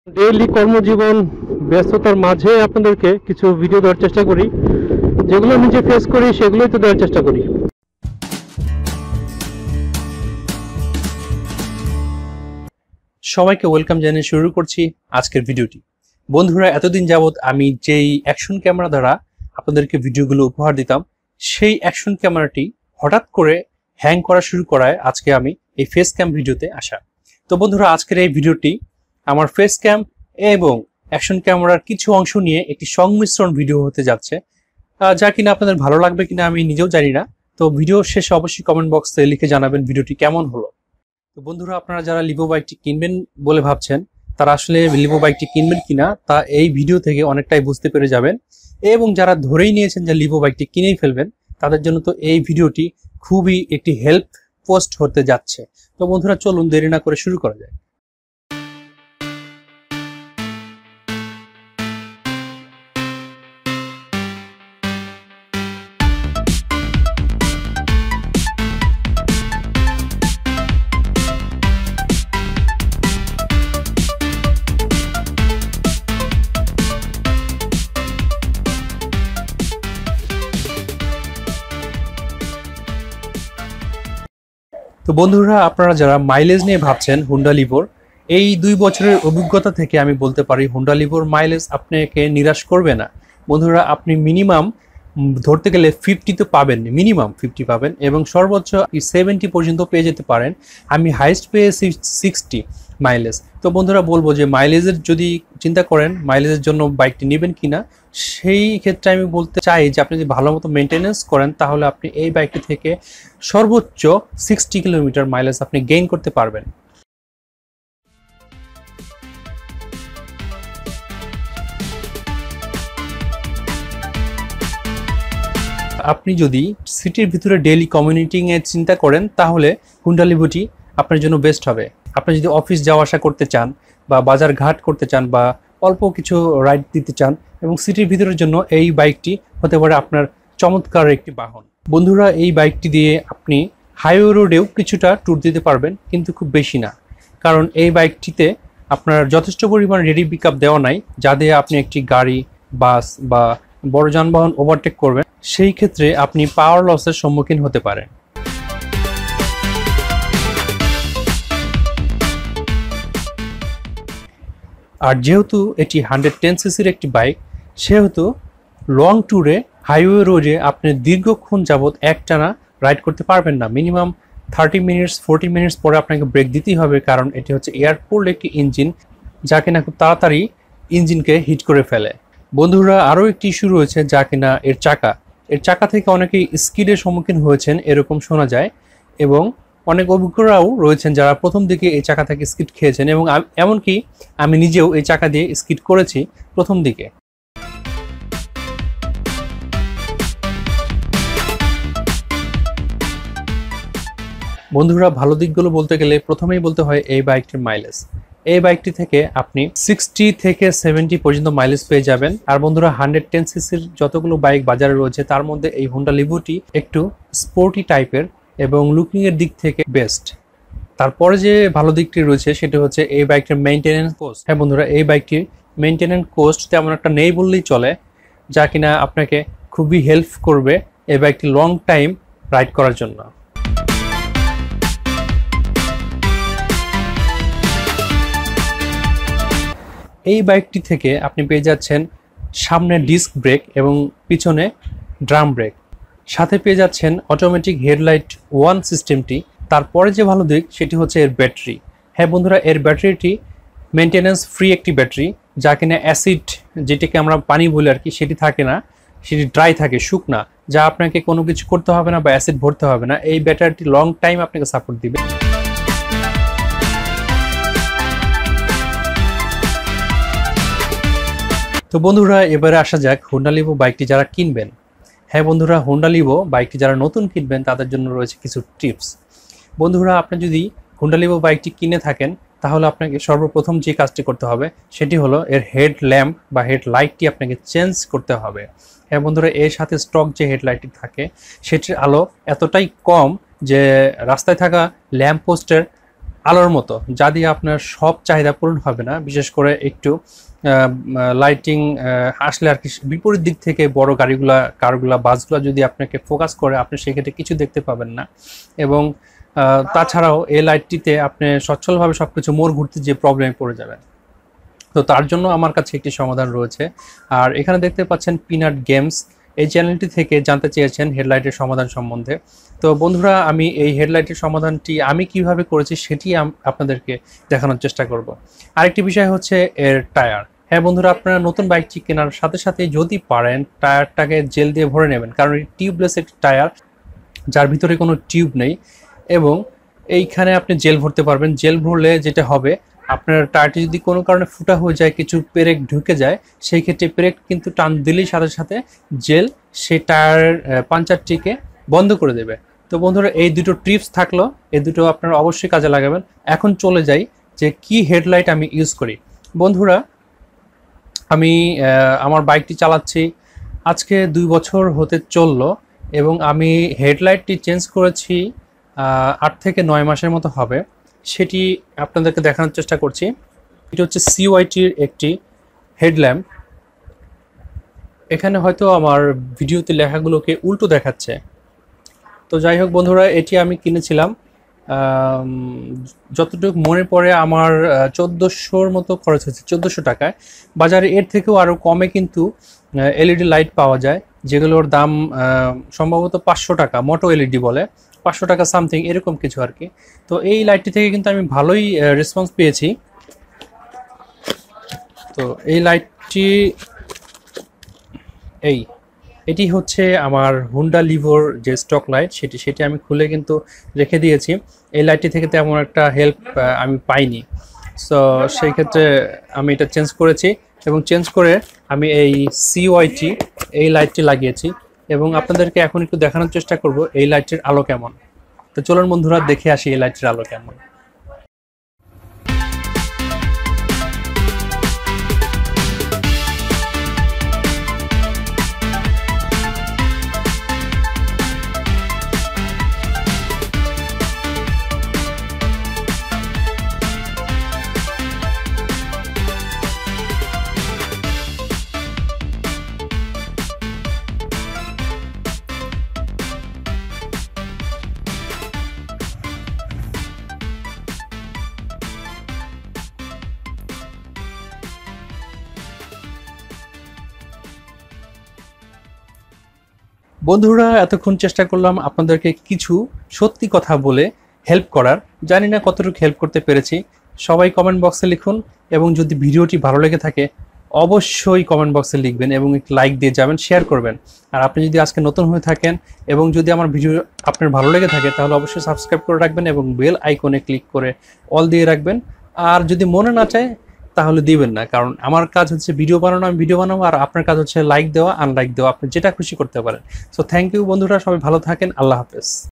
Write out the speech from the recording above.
Daily কর্মজীবন ব্যস্ততার মাঝে আপনাদেরকে কিছু ভিডিও দেওয়ার চেষ্টা করি, যেগুলো নিজে ফেস করি সেগুলোই তো দেওয়ার চেষ্টা করি। সবাইকে ওয়েলকাম জানিয়ে শুরু করছি আজকের ভিডিওটি। বন্ধুরা, এতদিন যাবৎ আমি যেই অ্যাকশন ক্যামেরা দ্বারা আপনাদেরকে ভিডিওগুলো উপহার দিতাম, সেই অ্যাকশন ক্যামেরাটি হঠাৎ করে হ্যাং করা শুরু করায় আজকে আমি এই ফেস ক্যাম ভিডিওতে আসা। তো বন্ধুরা, আজকের এই ভিডিওটি আমার ফেস ক্যাম এবং অ্যাকশন ক্যামেরার কিছু অংশ নিয়ে একটি সংমিশ্রণ ভিডিও হতে যাচ্ছে, যা কিনা আপনাদের ভালো লাগবে কিনা আমি নিজেও জানি না। তো ভিডিও শেষে অবশ্যই কমেন্ট বক্সে লিখে জানাবেন ভিডিওটি কেমন হলো। তো বন্ধুরা, আপনারা যারা লিভো বাইকটি কিনবেন বলে ভাবছেন, তারা আসলে লিভো বাইকটি কিনবেন কিনা তা এই ভিডিও থেকে অনেকটাই বুঝতে পেরে যাবেন। এবং যারা ধরেই নিয়েছেন যে লিভো বাইকটি কিনেই ফেলবেন, তাদের জন্য তো এই ভিডিওটি খুবই একটি হেল্প পোস্ট হতে যাচ্ছে। তো বন্ধুরা, চলুন দেরি না করে শুরু করা যায়। তো বন্ধুরা, আপনারা যারা মাইলেজ নিয়ে ভাবছেন হুন্ডা লিভোর, এই 2 বছরের অভিজ্ঞতা থেকে আমি বলতে পারি হুন্ডা লিভোর মাইলেজ আপনাকে নিরাশ করবে না। বন্ধুরা, আপনি মিনিমাম ধরতে গেলে 50 তো পাবেন, মিনিমাম 50 পাবেন এবং সর্বোচ্চ 70 পর্যন্ত পেয়ে যেতে পারেন। আমি হাইস্ট পেয়েছি 60 মাইলেজ। তো বন্ধুরা, বলবো যে মাইলেজের যদি চিন্তা করেন মাইলেজের জন্য বাইকটি নেবেন কিনা, সেই ক্ষেত্রে আমি বলতে চাই যে আপনি যদি ভালো মতো মেনটেনেন্স করেন তাহলে আপনি এই বাইকটি থেকে সর্বোচ্চ 60 কিলোমিটার মাইলেজ আপনি গেইন করতে পারবেন। আপনি যদি সিটির ভিতরে ডেইলি কমিউটিং এর চিন্তা করেন তাহলে হুন্ডা লিভোটি আপনার জন্য বেস্ট হবে। আপনি যদি অফিস যাওয়া আসা করতে চান বা বাজার ঘাট করতে চান বা অল্প কিছু রাইড দিতে চান এবং সিটির ভিতরের জন্য এই বাইকটি হতে পারে আপনার চমৎকার একটি বাহন। বন্ধুরা, এই বাইকটি দিয়ে আপনি হাইওয়ে রোডেও কিছুটা ট্যুর দিতে পারবেন, কিন্তু খুব বেশি না, কারণ এই বাইকটিতে আপনার যথেষ্ট পরিমাণ রেডি পিকআপ দেওয়া নাই, যা দিয়ে আপনি একটি গাড়ি, বাস বা বড় যানবাহন ওভারটেক করবেন। সেই ক্ষেত্রে আপনি পাওয়ার লসের সম্মুখীন হতে পারেন। আর যেহেতু এটি 110 সিসির একটি বাইক, সেহেতু লং ট্যুরে হাইওয়ে রোডে আপনি দীর্ঘক্ষণ যাবৎ একটানা রাইড করতে পারবেন না। মিনিমাম 30 মিনিটস 40 মিনিটস পরে আপনাকে ব্রেক দিতেই হবে, কারণ এটি হচ্ছে এয়ারকুলড একটি ইঞ্জিন, যা কিনা খুব তাড়াতাড়ি ইঞ্জিনকে হিট করে ফেলে। বন্ধুরা, আরও একটি ইস্যু রয়েছে, যা কিনা এর চাকা থেকে অনেকেই স্কিডের সম্মুখীন হয়েছেন এরকম শোনা যায়, এবং অনেক অভিজ্ঞরাও রয়েছেন যারা প্রথম দিকে এই চাকা থেকে স্কিড খেয়েছেন, এবং এমনকি আমি নিজেও এই চাকা দিয়ে স্কিড করেছি প্রথম দিকে। বন্ধুরা, ভালো দিকগুলো বলতে গেলে প্রথমেই বলতে হয় এই বাইকটির মাইলেজ। এই বাইকটি থেকে আপনি 60 থেকে 70 পর্যন্ত মাইলেজ পেয়ে যাবেন। আর বন্ধুরা, 110 সিসির যতগুলো বাইক বাজারে রয়েছে তার মধ্যে এই হুন্ডা লিভোটি একটু স্পোর্টি টাইপের এবং লুকিং এর দিক থেকে বেস্ট। তারপরে যে ভালো দিকটি রয়েছে সেটা হচ্ছে এই বাইকটির মেইনটেনেন্স কোস্ট। হ্যাঁ বন্ধুরা, এই বাইকটির মেইনটেনেন্স কোস্ট তেমন একটা নেই বললেই চলে, যা কিনা আপনাকে খুবই হেল্প করবে এই বাইকটি লং টাইম রাইড করার জন্য। এই বাইকটি থেকে আপনি পেয়ে যাচ্ছেন সামনে ডিস্ক ব্রেক এবং পিছনে ড্রাম ব্রেক, সাথে পেয়ে যাচ্ছেন অটোমেটিক হেডলাইট ওয়ান সিস্টেমটি। তারপরে যে ভালো দিক সেটি হচ্ছে এর ব্যাটারি। হ্যাঁ বন্ধুরা, এর ব্যাটারিটি মেনটেন্যান্স ফ্রি একটি ব্যাটারি, যা কিনা অ্যাসিড, যেটাকে আমরা পানি বলি আর কি, সেটি থাকে না, সেটি ড্রাই থাকে, শুকনা, যা আপনাকে কোনো কিছু করতে হবে না বা অ্যাসিড ভরতে হবে না। এই ব্যাটারিটি লং টাইম আপনাকে সাপোর্ট দিবে। তো বন্ধুরা, এবারে আসা যাক হুন্ডা লিভো বাইকটি যারা কিনবেন। হ্যাঁ বন্ধুরা, হুন্ডা লিভো বাইকটি যারা নতুন কিনবেন তাদের জন্য রয়েছে কিছু টিপস। বন্ধুরা, আপনি যদি হুন্ডা লিভো বাইকটি কিনে থাকেন তাহলে আপনাকে সর্বপ্রথম যে কাজটি করতে হবে সেটি হলো এর হেড ল্যাম্প বা হেড লাইটটি আপনাকে চেঞ্জ করতে হবে। হ্যাঁ বন্ধুরা, এর সাথে স্টক যে হেডলাইটটি থাকে সেটির আলো এতটাই কম যে রাস্তায় থাকা ল্যাম্প পোস্টের আলোর মতো, যা দিয়ে আপনার সব চাহিদা পূরণ হবে না। বিশেষ করে একটু লাইটিং আসলে আর কি বিপরীত দিক থেকে বড় কারগুলা বাসগুলা যদি আপনাকে ফোকাস করে, আপনি সেক্ষেত্রে কিছু দেখতে পাবেন না। এবং তাছাড়াও এই লাইটটিতে আপনি সচ্ছলভাবে সবকিছু মোড় ঘুরতে যে প্রবলেমে পড়ে যাবেন। তো তার জন্য আমার কাছে একটি সমাধান রয়েছে। আর এখানে দেখতে পাচ্ছেন পিনাট গেমস, এই চ্যানেলটি থেকে জানতে চেয়েছেন হেডলাইটের সমাধান সম্বন্ধে। তো বন্ধুরা, আমি এই হেডলাইটের সমাধানটি আমি কিভাবে করেছি সেটি আপনাদেরকে দেখানোর চেষ্টা করব। আরেকটি বিষয় হচ্ছে এর টায়ার। হ্যাঁ বন্ধুরা, আপনারা নতুন বাইকটি কেনার সাথে সাথে যদি পারেন টায়ারটাকে জেল দিয়ে ভরে নেবেন, কারণ এই টিউবলেস একটি টায়ার, যার ভিতরে কোনো টিউব নেই। এবং এইখানে আপনি জেল ভরতে পারবেন। জেল ভরলে যেটা হবে, আপনার টায়ারটি যদি কোনো কারণে ফুটা হয়ে যায়, কিছু পেরেক ঢুকে যায়, সেই ক্ষেত্রে পেরেক কিন্তু টান দিলেই সাথে সাথে জেল সেই টায়ারের পাঞ্চারটিকে বন্ধ করে দেবে। তো বন্ধুরা, এই দুটো টিপস থাকলো, এই দুটো আপনারা অবশ্যই কাজে লাগাবেন। এখন চলে যাই যে কি হেডলাইট আমি ইউজ করি। বন্ধুরা, আমি আমার বাইকটি চালাচ্ছি আজকে 2 বছর হতে চললো, এবং আমি হেডলাইটটি চেঞ্জ করেছি 8 থেকে 9 মাসের মতো হবে। সেটি আপনাদেরকে দেখানোর চেষ্টা করছি। এটি হচ্ছে CYT-র একটি হেডল্যাম্প। এখানে হয়তো আমার ভিডিওতে লেখাগুলোকে উল্টো দেখাচ্ছে। তো যাই হোক বন্ধুরা, এটি আমি কিনেছিলাম যতটুকু মনে পড়ে আমার 1400-র মতো খরচ হয়েছে, 1400 টাকায়। বাজারে এর থেকেও আরও কমে কিন্তু LED লাইট পাওয়া যায়, যেগুলোর দাম সম্ভবত 500 টাকা, মোটো LED বলে, 500 টাকা সামথিং এরকম কিছু আর কি। তো এই লাইটটি থেকে কিন্তু আমি ভালোই রেসপন্স পেয়েছি। তো এই লাইটটি এটি হচ্ছে আমার হুন্ডা লিভোর যে স্টক লাইট, সেটি আমি খুলে কিন্তু রেখে দিয়েছি। এই লাইটটি থেকে তেমন একটা হেল্প আমি পাইনি। সো সেই ক্ষেত্রে আমি এটা চেঞ্জ করেছি, এবং চেঞ্জ করে আমি এই CYT এই লাইটটি লাগিয়েছি, এবং আপনাদেরকে এখন একটু দেখানোর চেষ্টা করব এই লাইটটির আলো কেমন। তো চলুন বন্ধুরা, দেখে আসি এই লাইটটির আলো কেমন। বন্ধুরা, এতক্ষণ চেষ্টা করলাম আপনাদেরকে কিছু সত্যি কথা বলে হেল্প করার। জানি না কতটুকু হেল্প করতে পেরেছি। সবাই কমেন্ট বক্সে লিখুন, এবং যদি ভিডিওটি ভালো লেগে থাকে অবশ্যই কমেন্ট বক্সে লিখবেন এবং একটি লাইক দিয়ে যাবেন, শেয়ার করবেন। আর আপনি যদি আজকে নতুন হয়ে থাকেন এবং যদি আমার ভিডিও আপনার ভালো লেগে থাকে, তাহলে অবশ্যই সাবস্ক্রাইব করে রাখবেন এবং বেল আইকনে ক্লিক করে অল দিয়ে রাখবেন। আর যদি মনে না চায় তাহলে দিবেন না, কারণ আমার কাজ হচ্ছে ভিডিও বানানো, আমি ভিডিও বানাবো, আর আপনার কাজ হচ্ছে লাইক দেওয়া, আনলাইক দেওয়া, আপনি যেটা খুশি করতে পারেন। সো থ্যাংক ইউ বন্ধুরা, সবাই ভালো থাকেন, আল্লাহ হাফেজ।